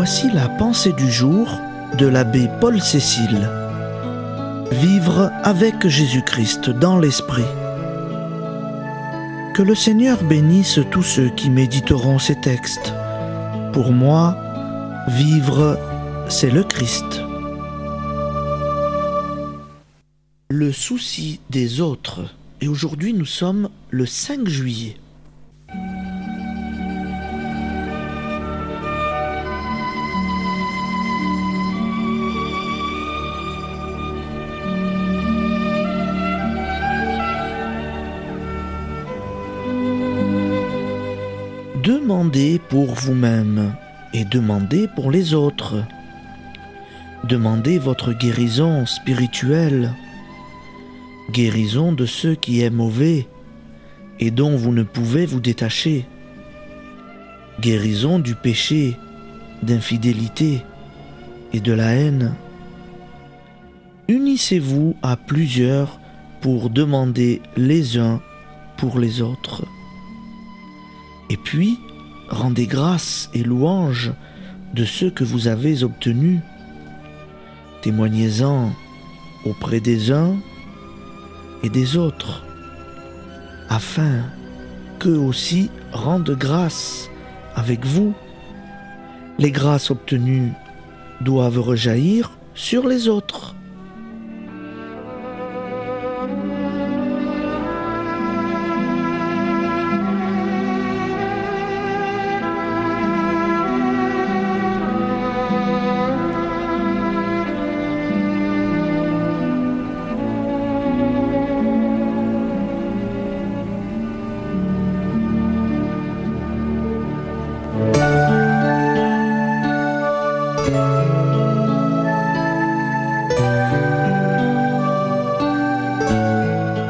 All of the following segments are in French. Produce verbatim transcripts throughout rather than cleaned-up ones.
Voici la pensée du jour de l'abbé Paul Cécile. Vivre avec Jésus-Christ dans l'Esprit. Que le Seigneur bénisse tous ceux qui méditeront ces textes. Pour moi, vivre, c'est le Christ. Le souci des autres. Et aujourd'hui, nous sommes le cinq juillet. Demandez pour vous-même et demandez pour les autres. Demandez votre guérison spirituelle, guérison de ce qui est mauvais et dont vous ne pouvez vous détacher, guérison du péché, d'infidélité et de la haine. Unissez-vous à plusieurs pour demander les uns pour les autres. Et puis, rendez grâce et louange de ce que vous avez obtenu. Témoignez-en auprès des uns et des autres, afin qu'eux aussi rendent grâce avec vous. Les grâces obtenues doivent rejaillir sur les autres.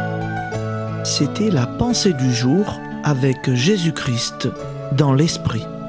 C'était la pensée du jour avec Jésus-Christ dans l'Esprit.